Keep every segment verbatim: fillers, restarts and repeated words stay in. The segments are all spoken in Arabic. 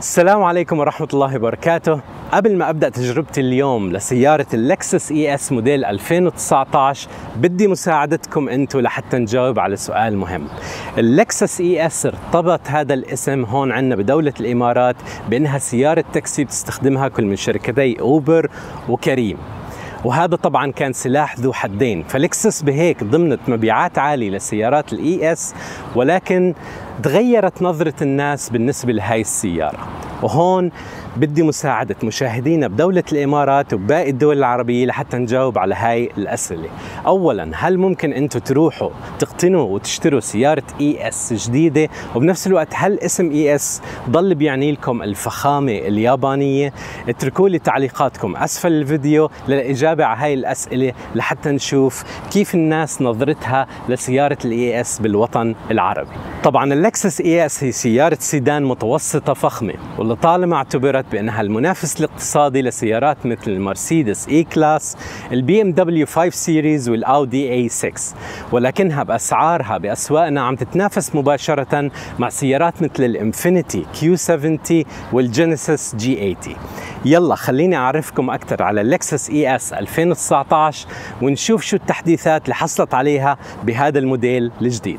السلام عليكم ورحمة الله وبركاته. قبل ما أبدأ تجربتي اليوم لسيارة اللكسس إي إس موديل ألفين وتسعة عشر بدي مساعدتكم أنتم لحتى نجاوب على سؤال مهم. اللكسس إي إس ارتبط هذا الاسم هون عندنا بدولة الإمارات بأنها سيارة تاكسي بتستخدمها كل من شركتي أوبر وكريم، وهذا طبعا كان سلاح ذو حدين. فلكسس بهيك ضمنت مبيعات عالية لسيارات الإي إس، ولكن تغيرت نظرة الناس بالنسبة لهاي السيارة. وهون بدي مساعدة مشاهدينا بدولة الإمارات وباقي الدول العربية لحتى نجاوب على هاي الأسئلة. أولا، هل ممكن أنتم تروحوا تقتنوا وتشتروا سيارة إي إس جديدة وبنفس الوقت هل اسم إي إس ضل بيعني لكم الفخامة اليابانية؟ اتركوا لي تعليقاتكم أسفل الفيديو للإجابة على هاي الأسئلة لحتى نشوف كيف الناس نظرتها لسيارة الإي إس بالوطن العربي. طبعا اللكسس إي إس هي سيارة سيدان متوسطة فخمة، ولطالما اعتبرت بأنها المنافس الاقتصادي لسيارات مثل المرسيدس إي كلاس، البي ام دبليو خمسة سيريز والأودي إي ستة، ولكنها بأسعارها بأسواقنا عم تتنافس مباشرة مع سيارات مثل الانفينيتي كيو سبعين والجينيسيس جي ثمانين. يلا خليني أعرفكم أكثر على اللكسس إي إس ألفين وتسعة عشر ونشوف شو التحديثات اللي حصلت عليها بهذا الموديل الجديد.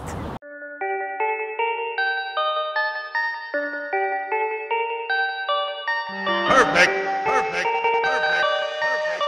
Perfect, perfect, perfect, perfect.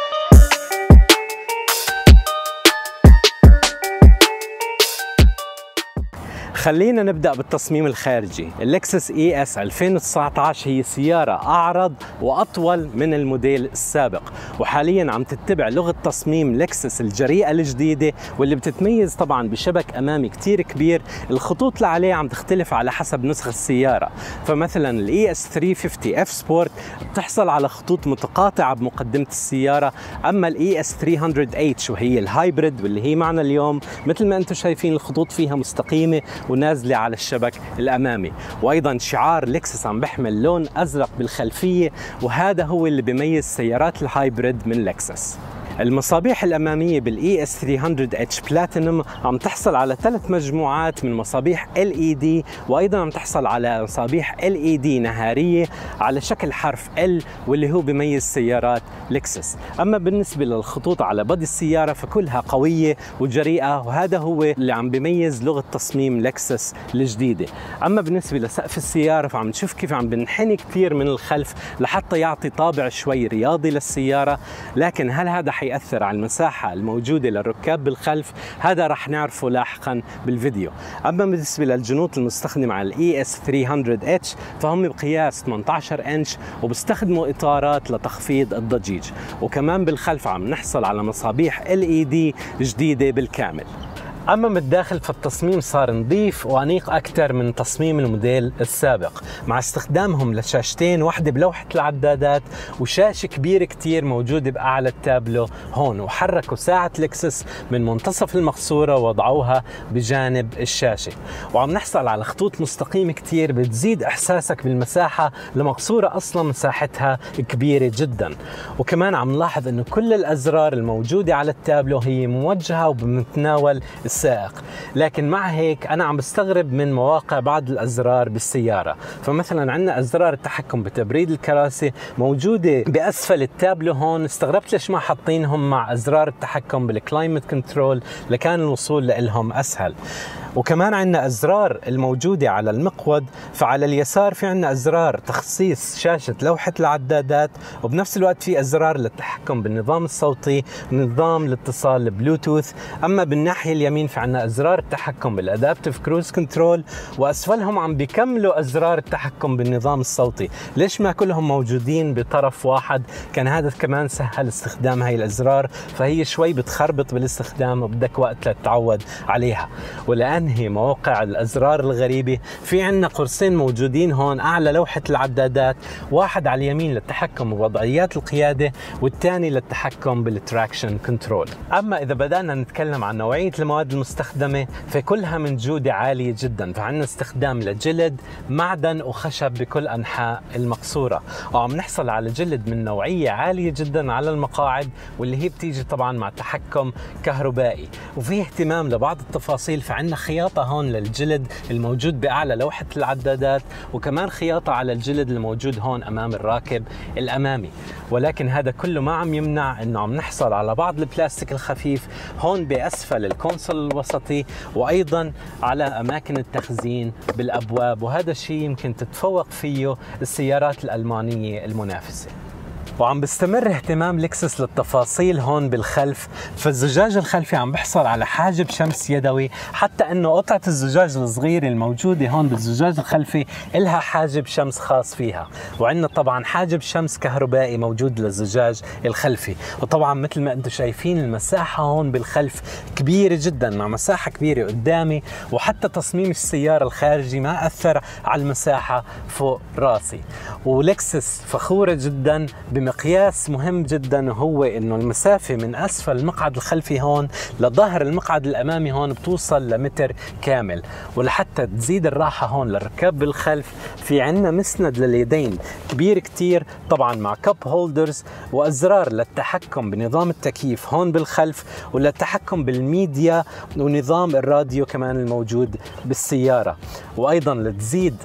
خلينا نبدأ بالتصميم الخارجي. اللكسس إي إس ألفين وتسعة عشر هي سيارة أعرض وأطول من الموديل السابق، وحاليا عم تتبع لغة تصميم لكسس الجريئة الجديدة واللي بتتميز طبعا بشبك أمامي كتير كبير. الخطوط اللي عليه عم تختلف على حسب نسخة السيارة، فمثلا الإي إس ثلاثمية وخمسين إف سبورت بتحصل على خطوط متقاطعة بمقدمة السيارة، أما الإي إس ثلاثمية إتش وهي الهايبريد واللي هي معنا اليوم مثل ما أنتم شايفين الخطوط فيها مستقيمة ونازلة على الشبك الأمامي. وأيضا شعار لكسس عم بيحمل لون أزرق بالخلفية، وهذا هو اللي بيميز سيارات الهايبريد من لكسس. المصابيح الأمامية بالإي إس ثلاثمية إتش بلاتينوم عم تحصل على ثلاث مجموعات من مصابيح إل إي دي، وأيضا عم تحصل على مصابيح إل إي دي نهارية على شكل حرف L واللي هو بيميز سيارات لكسس. أما بالنسبة للخطوط على بدي السيارة فكلها قوية وجريئة، وهذا هو اللي عم بيميز لغة تصميم لكسس الجديدة. أما بالنسبة لسقف السيارة فعم نشوف كيف عم بنحني كثير من الخلف لحتى يعطي طابع شوي رياضي للسيارة، لكن هل هذا يأثر على المساحة الموجودة للركاب بالخلف؟ هذا رح نعرفه لاحقا بالفيديو. أما بالنسبة للجنوط المستخدمة على الإي إس ثلاثمية إتش فهم بقياس ثمانية عشر إنش وبيستخدموا إطارات لتخفيض الضجيج، وكمان بالخلف عم نحصل على مصابيح إل إي دي جديدة بالكامل. أما من الداخل فالتصميم صار نظيف وأنيق أكثر من تصميم الموديل السابق، مع استخدامهم لشاشتين، واحدة بلوحة العدادات وشاشة كبيرة كتير موجودة بأعلى التابلو هون. وحركوا ساعة لكسس من منتصف المقصورة ووضعوها بجانب الشاشة، وعم نحصل على خطوط مستقيمة كتير بتزيد إحساسك بالمساحة لمقصورة أصلا مساحتها كبيرة جدا. وكمان عم نلاحظ إنه كل الأزرار الموجودة على التابلو هي موجهة وبمتناول السائق، لكن مع هيك أنا عم بستغرب من مواقع بعض الأزرار بالسيارة. فمثلا عندنا أزرار التحكم بتبريد الكراسي موجودة بأسفل التابلو هون، استغربت ليش ما حاطينهم مع أزرار التحكم بالكلايمت كنترول لكان الوصول لهم أسهل. وكمان عندنا أزرار الموجودة على المقود، فعلى اليسار في عندنا أزرار تخصيص شاشة لوحة العدادات، وبنفس الوقت في أزرار للتحكم بالنظام الصوتي ونظام الاتصال بلوتوث. أما بالناحية اليمين في عندنا أزرار التحكم بالأدابتيف كروز كنترول، وأسفلهم عم بيكملوا أزرار التحكم بالنظام الصوتي. ليش ما كلهم موجودين بطرف واحد؟ كان هذا كمان سهل استخدام هاي الأزرار، فهي شوي بتخربط بالاستخدام وبدك وقت لتتعود عليها. ولأن هي مواقع الأزرار الغريبة في عندنا قرصين موجودين هون أعلى لوحة العدادات، واحد على اليمين للتحكم بوضعيات القيادة والثاني للتحكم بالتراكشن كنترول. أما إذا بدأنا نتكلم عن نوعية المواد المستخدمة فكلها من جودة عالية جدا، فعندنا استخدام لجلد، معدن وخشب بكل أنحاء المقصورة، وعم نحصل على جلد من نوعية عالية جدا على المقاعد واللي هي بتيجي طبعا مع تحكم كهربائي. وفي اهتمام لبعض التفاصيل، فعندنا خياطة هون للجلد الموجود بأعلى لوحة العدادات، وكمان خياطة على الجلد الموجود هون أمام الراكب الأمامي. ولكن هذا كله ما عم يمنع انه عم نحصل على بعض البلاستيك الخفيف هون بأسفل الكونسول الوسطي، وأيضا على أماكن التخزين بالأبواب، وهذا الشيء يمكن تتفوق فيه السيارات الألمانية المنافسة. وعم بيستمر اهتمام لكسس للتفاصيل هون بالخلف، فالزجاج الخلفي عم بحصل على حاجب شمس يدوي، حتى انه قطعة الزجاج الصغيرة الموجودة هون بالزجاج الخلفي إلها حاجب شمس خاص فيها، وعندنا طبعا حاجب شمس كهربائي موجود للزجاج الخلفي. وطبعا مثل ما انتم شايفين المساحة هون بالخلف كبيرة جدا، مع مساحة كبيرة قدامي، وحتى تصميم السيارة الخارجي ما أثر على المساحة فوق راسي. ولكسس فخورة جدا بمقياس مهم جدا، وهو انه المسافه من اسفل المقعد الخلفي هون لظهر المقعد الامامي هون بتوصل لمتر كامل. ولحتى تزيد الراحه هون للركاب بالخلف، في عندنا مسند لليدين كبير كتير، طبعا مع كاب هولدرز وازرار للتحكم بنظام التكييف هون بالخلف، وللتحكم بالميديا ونظام الراديو كمان الموجود بالسياره. وايضا لتزيد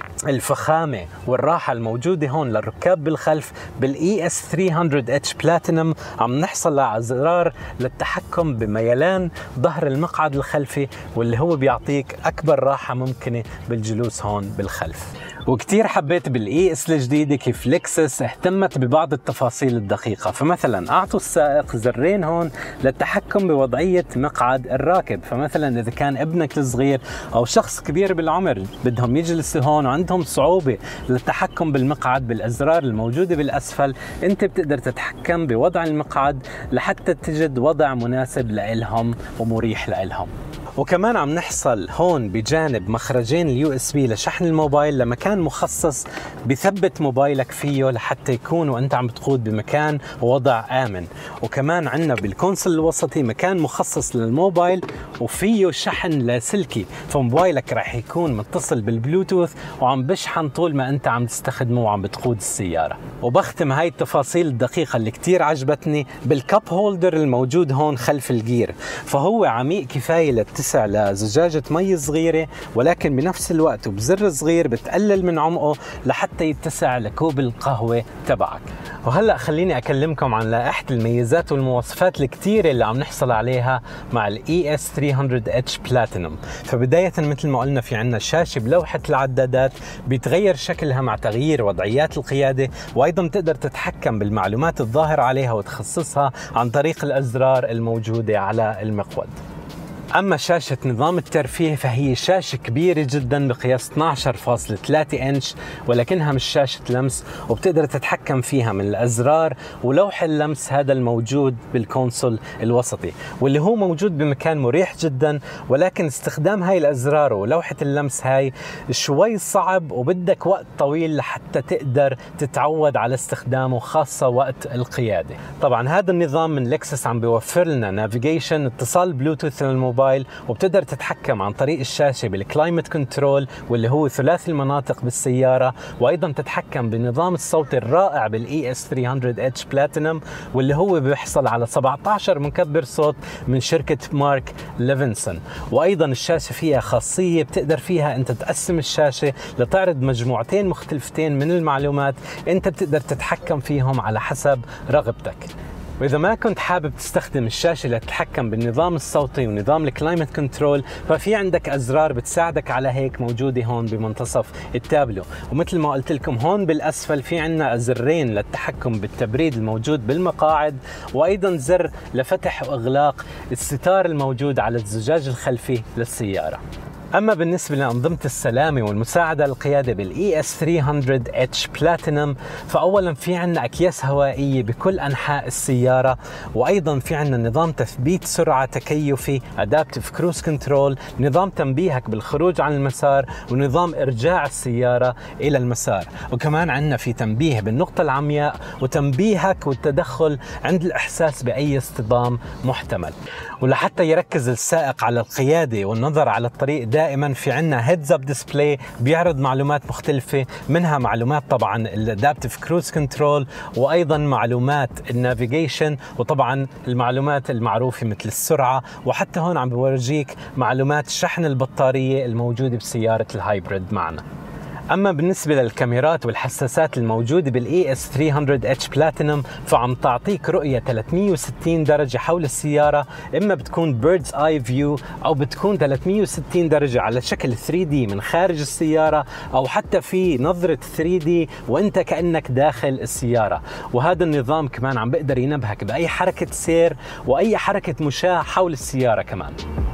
الفخامة والراحة الموجودة هون للركاب بالخلف بالإي إس ثلاثمية إتش بلاتينوم عم نحصل على أزرار للتحكم بميلان ظهر المقعد الخلفي، واللي هو بيعطيك أكبر راحة ممكنة بالجلوس هون بالخلف. وكتير حبيت بالإي إس الجديدة كيف لكسس اهتمت ببعض التفاصيل الدقيقة، فمثلا أعطوا السائق زرين هون للتحكم بوضعية مقعد الراكب، فمثلا إذا كان ابنك الصغير أو شخص كبير بالعمر بدهم يجلسوا هون وعندهم صعوبة للتحكم بالمقعد، بالأزرار الموجودة بالأسفل أنت بتقدر تتحكم بوضع المقعد لحتى تجد وضع مناسب لإلهم ومريح لإلهم. وكمان عم نحصل هون بجانب مخرجين اليو اس بي لشحن الموبايل لمكان مخصص بثبت موبايلك فيه لحتى يكون وانت عم بتقود بمكان ووضع آمن. وكمان عندنا بالكونسول الوسطي مكان مخصص للموبايل وفيه شحن لاسلكي، فموبايلك راح يكون متصل بالبلوتوث وعم بشحن طول ما انت عم تستخدمه وعم بتقود السيارة. وبختم هاي التفاصيل الدقيقة اللي كتير عجبتني بالكاب هولدر الموجود هون خلف الجير، فهو عميق كفاية للتسع لزجاجة مي صغيرة، ولكن بنفس الوقت وبزر صغير بتقلل من عمقه لحتى يتسع لكوب القهوة تبعك. وهلأ خليني أكلمكم عن لائحة الميزات والمواصفات الكتيرة اللي عم نحصل عليها مع ال إي إس ثلاثمية إتش بلاتينوم. فبداية مثل ما قلنا في عنا شاشة بلوحة العدادات بيتغير شكلها مع تغيير وضعيات القيادة، وأيضا تقدر تتحكم بالمعلومات الظاهرة عليها وتخصصها عن طريق الأزرار الموجودة على المقود. أما شاشة نظام الترفيه فهي شاشة كبيرة جدا بقياس اثني عشر فاصلة ثلاثة إنش، ولكنها مش شاشة لمس، وبتقدر تتحكم فيها من الأزرار ولوح اللمس هذا الموجود بالكونسول الوسطي، واللي هو موجود بمكان مريح جدا. ولكن استخدام هاي الأزرار ولوحة اللمس هاي شوي صعب وبدك وقت طويل لحتى تقدر تتعود على استخدامه، خاصة وقت القيادة. طبعا هذا النظام من لكسس عم بيوفر لنا نافيجيشن، اتصال بلوتوث للموبايل، وبتقدر تتحكم عن طريق الشاشة بالكلايمت كنترول واللي هو ثلاثي المناطق بالسيارة، وأيضا تتحكم بالنظام الصوتي الرائع بالإي إس ثلاثمية إتش بلاتينوم واللي هو بيحصل على سبعة عشر مكبر صوت من شركة مارك ليفنسون. وأيضا الشاشة فيها خاصية بتقدر فيها أنت تقسم الشاشة لتعرض مجموعتين مختلفتين من المعلومات، أنت بتقدر تتحكم فيهم على حسب رغبتك. وإذا ما كنت حابب تستخدم الشاشة لتتحكم بالنظام الصوتي ونظام الكلايمت كنترول، ففي عندك أزرار بتساعدك على هيك موجودة هون بمنتصف التابلو. ومثل ما قلت لكم هون بالأسفل في عندنا أزرين للتحكم بالتبريد الموجود بالمقاعد، وأيضا زر لفتح وإغلاق الستار الموجود على الزجاج الخلفي للسيارة. أما بالنسبة لأنظمة السلامة والمساعدة للقيادة بالإي إس ثلاثمية اتش بلاتينوم، فأولا في عنا أكياس هوائية بكل أنحاء السيارة، وأيضا في عنا نظام تثبيت سرعة تكيفي Adaptive Cruise Control، نظام تنبيهك بالخروج عن المسار، ونظام إرجاع السيارة إلى المسار. وكمان عنا في تنبيه بالنقطة العمياء، وتنبيهك والتدخل عند الإحساس بأي اصطدام محتمل. ولحتى يركز السائق على القيادة والنظر على الطريق دائما، في عنا هيدز اب ديسبلاي بيعرض معلومات مختلفة، منها معلومات طبعا الادابتيف كروز كنترول، وايضا معلومات النافيجيشن، وطبعا المعلومات المعروفة مثل السرعة، وحتى هون عم بورجيك معلومات شحن البطارية الموجودة بسيارة الهايبريد معنا. أما بالنسبة للكاميرات والحساسات الموجودة بالإي إس ثلاثمية اتش بلاتينوم، فعم تعطيك رؤية ثلاثمية وستين درجة حول السيارة، إما بتكون بيردز آي فيو أو بتكون ثلاثمية وستين درجة على شكل ثري دي من خارج السيارة، أو حتى في نظرة ثري دي وإنت كأنك داخل السيارة. وهذا النظام كمان عم بقدر ينبهك بأي حركة سير وأي حركة مشاة حول السيارة كمان.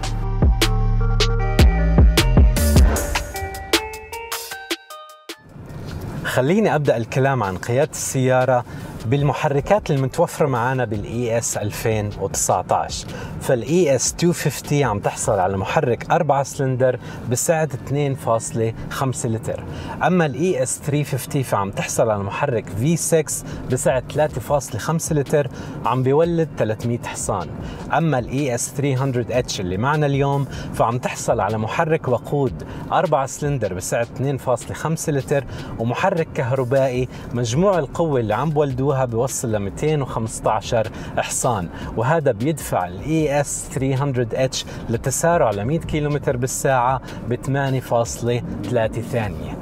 خليني أبدأ الكلام عن قيادة السيارة بالمحركات المتوفرة معنا بالإي إس ألفين وتسعة عشر. فالإي إس مئتين وخمسين عم تحصل على محرك أربعة سلندر بسعة اثنين فاصلة خمسة لتر. أما الإي إس ثلاثمية وخمسين فعم تحصل على محرك في ستة بسعة ثلاثة فاصلة خمسة لتر، عم بيولد ثلاثمية حصان. أما الإي إس ثلاثمية اتش اللي معنا اليوم فعم تحصل على محرك وقود أربعة سلندر بسعة اثنين فاصلة خمسة لتر، ومحرك كهربائي مجموع القوة اللي عم بولدوها بيوصل ل مئتين وخمسة عشر حصان. وهذا بيدفع الإي إس ثلاثمية اتش لتسارع ل مئة كيلومتر بالساعة ب ثمانية فاصلة ثلاثة ثانية.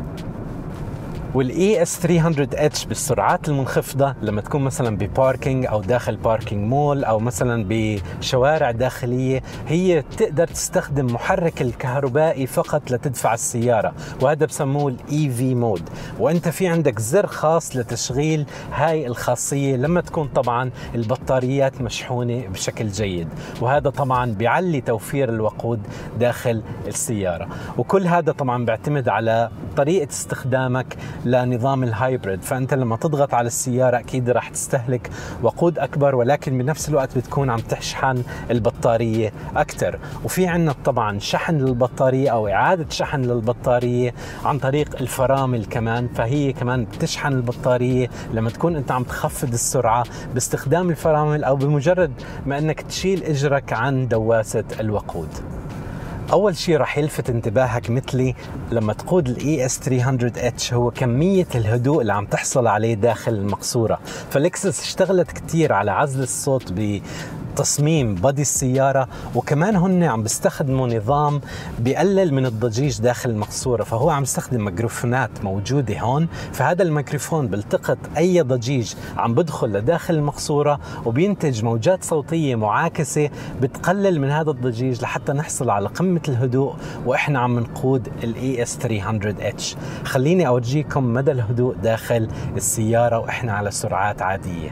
والإي إس ثلاثمية اتش بالسرعات المنخفضة لما تكون مثلا بباركينج أو داخل باركينج مول أو مثلا بشوارع داخلية، هي تقدر تستخدم محرك الكهربائي فقط لتدفع السيارة، وهذا بسموه الإي في مود. وأنت في عندك زر خاص لتشغيل هاي الخاصية لما تكون طبعا البطاريات مشحونة بشكل جيد، وهذا طبعا بيعلي توفير الوقود داخل السيارة. وكل هذا طبعا بيعتمد على طريقة استخدامك لنظام الهايبريد. فأنت لما تضغط على السيارة أكيد راح تستهلك وقود أكبر، ولكن بنفس الوقت بتكون عم تشحن البطارية أكثر. وفي عنا طبعا شحن للبطارية أو إعادة شحن للبطارية عن طريق الفرامل كمان، فهي كمان بتشحن البطارية لما تكون أنت عم تخفض السرعة باستخدام الفرامل، أو بمجرد ما أنك تشيل إجرك عن دواسة الوقود. أول شيء رح يلفت انتباهك مثلي لما تقود الإي إس ثلاثمية اتش هو كمية الهدوء اللي عم تحصل عليه داخل المقصورة. فلكسس اشتغلت كتير على عزل الصوت بتصميم بادي السيارة، وكمان هن عم بيستخدموا نظام بيقلل من الضجيج داخل المقصورة. فهو عم يستخدم ميكروفونات موجودة هون، فهذا الميكروفون بيلتقط أي ضجيج عم بدخل لداخل المقصورة وبينتج موجات صوتية معاكسة بتقلل من هذا الضجيج لحتى نحصل على قمة الهدوء وإحنا عم نقود الإي إس ثلاثمية اتش. خليني أورجيكم مدى الهدوء داخل السيارة وإحنا على سرعات عادية.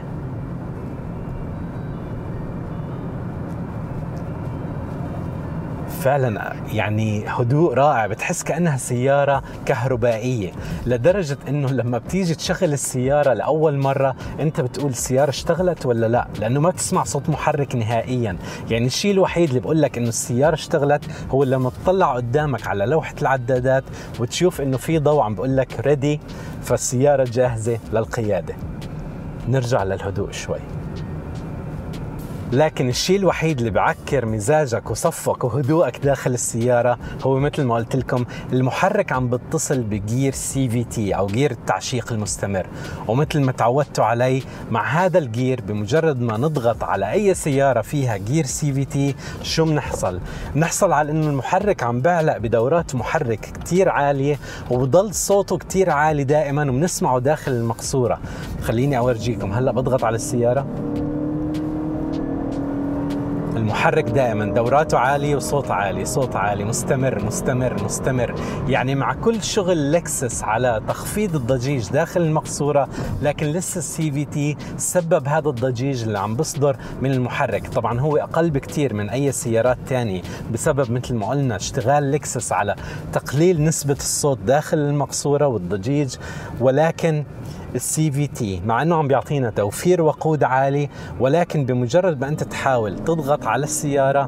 فعلا يعني هدوء رائع، بتحس كأنها سيارة كهربائية، لدرجة انه لما بتيجي تشغل السيارة لأول مرة انت بتقول السيارة اشتغلت ولا لا، لأنه ما بتسمع صوت محرك نهائيا. يعني الشيء الوحيد اللي بقول لك انه السيارة اشتغلت هو لما تطلع قدامك على لوحة العدادات وتشوف انه في ضوء عم بقول لك ريدي، فالسيارة جاهزة للقيادة. نرجع للهدوء شوي. لكن الشيء الوحيد اللي بعكر مزاجك وصفك وهدوءك داخل السيارة هو مثل ما قلت لكم المحرك عم بتصل بجير سي في تي أو جير التعشيق المستمر. ومثل ما تعودتوا علي مع هذا الجير، بمجرد ما نضغط على أي سيارة فيها جير سي في تي شو بنحصل؟ بنحصل على إنه المحرك عم بعلق بدورات محرك كتير عالية، وبضل صوته كتير عالي دائما وبنسمعه داخل المقصورة. خليني أورجيكم هلأ. بضغط على السيارة المحرك دائما دوراته عالية وصوت عالي، صوت عالي مستمر مستمر مستمر، يعني مع كل شغل لكسس على تخفيض الضجيج داخل المقصورة، لكن لسه السي في تي سبب هذا الضجيج اللي عم بصدر من المحرك. طبعا هو أقل بكتير من أي سيارات تانية بسبب مثل ما قلنا اشتغال لكسس على تقليل نسبة الصوت داخل المقصورة والضجيج، ولكن السي في تي مع انه عم بيعطينا توفير وقود عالي، ولكن بمجرد ما انت تحاول تضغط على السيارة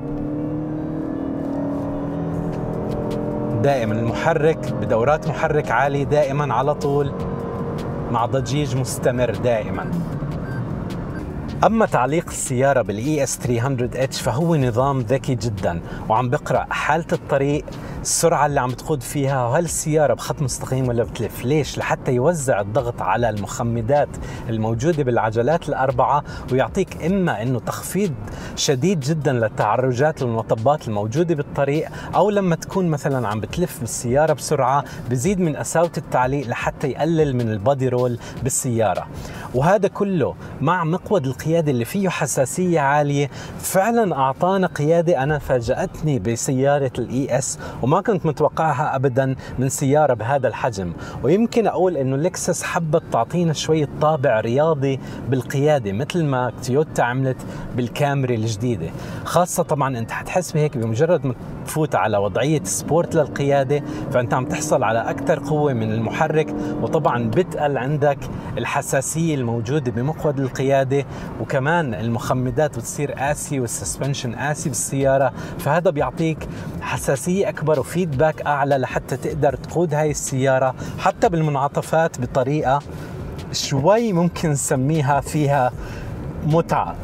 دائما المحرك بدورات محرك عالي دائما على طول مع ضجيج مستمر دائما. أما تعليق السيارة بالإي إس ثلاثمية إتش فهو نظام ذكي جدا، وعم بقرأ حالة الطريق، السرعة اللي عم بتقود فيها، وهل السيارة بخط مستقيم ولا بتلف. ليش؟ لحتى يوزع الضغط على المخمدات الموجودة بالعجلات الأربعة، ويعطيك إما إنه تخفيض شديد جدا للتعرجات والمطبات الموجودة بالطريق، أو لما تكون مثلا عم بتلف بالسيارة بسرعة بزيد من قساوة التعليق لحتى يقلل من البادي رول بالسيارة. وهذا كله مع مقود القيادة اللي فيه حساسية عالية. فعلا أعطانا قيادة أنا فاجأتني بسيارة الإي إس، وما كنت متوقعها أبدا من سيارة بهذا الحجم. ويمكن أقول إنه لكسس حبت تعطينا شوية طابع رياضي بالقيادة مثل ما تويوتا عملت بالكامري الجديدة. خاصة طبعا أنت حتحس بهيك بمجرد ما تفوت على وضعية سبورت للقيادة، فأنت عم تحصل على أكثر قوة من المحرك، وطبعا بتقل عندك الحساسية الموجودة بمقود القيادة، وكمان المخمدات بتصير قاسي والسسبنشن قاسي بالسيارة، فهذا بيعطيك حساسية أكبر وفيدباك أعلى لحتى تقدر تقود هاي السيارة حتى بالمنعطفات بطريقة شوي ممكن نسميها فيها متعة.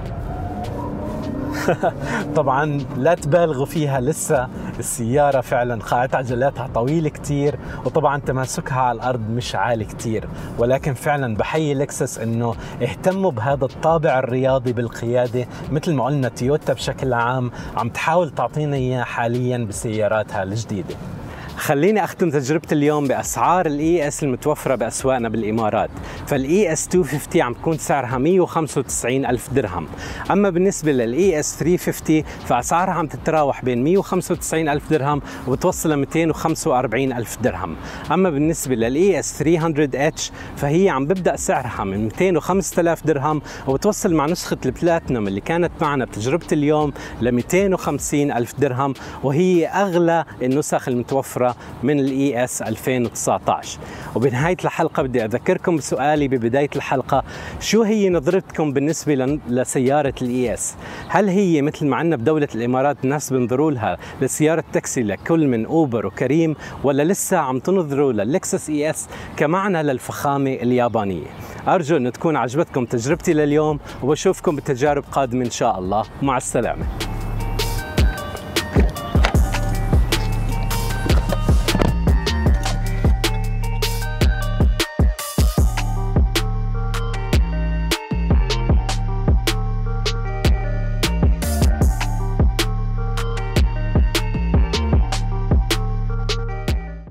طبعا لا تبالغوا فيها، لسه السيارة فعلا قاعدة عجلاتها طويلة كتير، وطبعا تماسكها على الأرض مش عالي كتير، ولكن فعلا بحيي لكسس انه اهتموا بهذا الطابع الرياضي بالقيادة مثل ما قلنا تويوتا بشكل عام عم تحاول تعطينا اياه حاليا بسياراتها الجديدة. خليني أختم تجربتي اليوم بأسعار الإي إس المتوفرة بأسواقنا بالإمارات. فالإي إس مئتين وخمسين عم تكون سعرها مئة وخمسة وتسعين ألف درهم، أما بالنسبة للإي إس ثلاثمية وخمسين فأسعارها عم تتراوح بين مئة وخمسة وتسعين ألف درهم وبتوصل ل مئتين وخمسة وأربعين ألف درهم. أما بالنسبة للإي إس ثلاثمية إتش فهي عم ببدأ سعرها من مئتين وخمسة آلاف درهم وبتوصل مع نسخة البلاتينوم اللي كانت معنا بتجربة اليوم ل مئتين وخمسين ألف درهم، وهي أغلى النسخ المتوفرة من الإي إس ألفين وتسعة عشر. وبنهاية الحلقة بدي أذكركم بسؤالي ببداية الحلقة، شو هي نظرتكم بالنسبة لسيارة الإي إس؟ هل هي مثل ما عندنا بدولة الإمارات الناس بنظروا لها لسيارة تاكسي لكل من أوبر وكريم، ولا لسه عم تنظروا للكسس إي إس كمعنى للفخامة اليابانية؟ أرجو أن تكون عجبتكم تجربتي لليوم، وبشوفكم بتجارب قادمة إن شاء الله. مع السلامة.